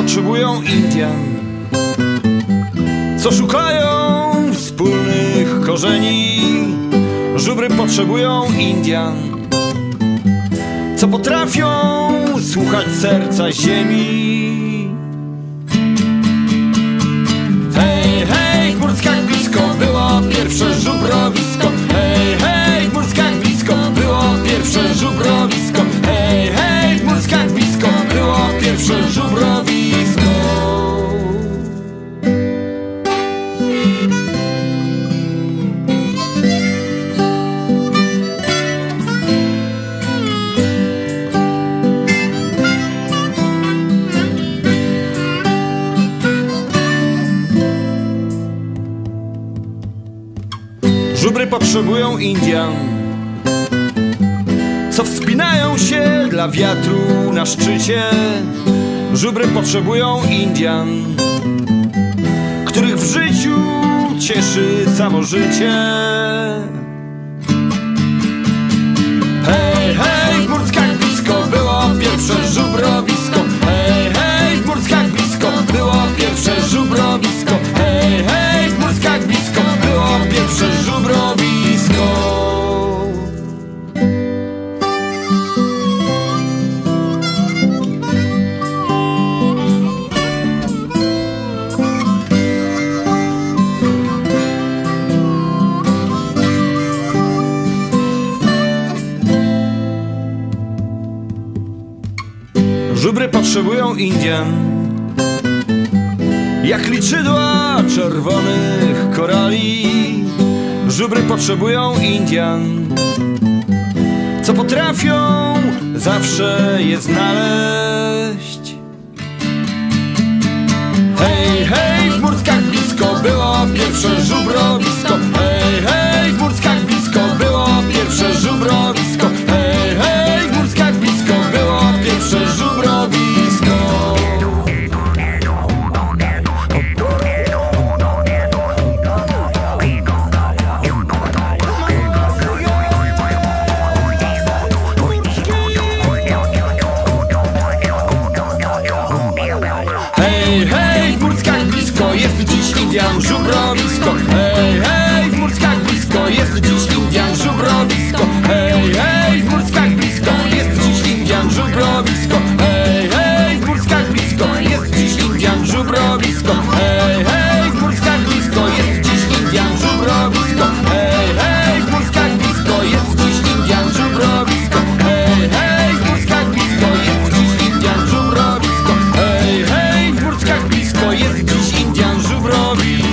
potrzebują Indian, co szukają wspólnych korzeni. Żubry potrzebują Indian, co potrafią słuchać serca ziemi. Hej, hej, w Murskach blisko było pierwsze żubrowisko. Hej, hej, w Murskach blisko było pierwsze żubrowisko. Hej, hej, w Murskach blisko było pierwsze żubrowisko. Żubry potrzebują Indian, co wspinają się dla wiatru na szczycie. Żubry potrzebują Indian, których w życiu cieszy samo życie. Hej, hej, w Murskach blisko było pierwsze żubrowisko. Hej, hej, w Murskach blisko było pierwsze żubrowisko. Hej, hej, w Murskach blisko było pierwsze żubrowisko. Żubry potrzebują Indian, jak liczydła czerwonych korali. Żubry potrzebują Indian, co potrafią zawsze je znaleźć. Hej, hej, w Murskach blisko było pierwsze żubrowisko. Hej, hej, w Murskach blisko było pierwsze żubrowisko. Hej, hej, w Murskach blisko było pierwsze żubrowisko. Hej, hej, w Murskach blisko jest dziś Indian żubrowisko. Hej, hej, w Murskach blisko jest dziś Indian żubrowisko. Hej, hej, w Murskach blisko jest dziś Indian żubrowisko. Hej, hej, w Murskach blisko jest dziś Indian żubrowisko. Hej, hej, w Murskach blisko jest dziś Indian żubrowisko. Hej, hej, w Murskach blisko jest dziś Indian żubrowisko. Hej, hej, w Murskach blisko jest dziś Indian żubrowisko. Hej, hej, w Murskach blisko jest dziś Indian żubrowisko.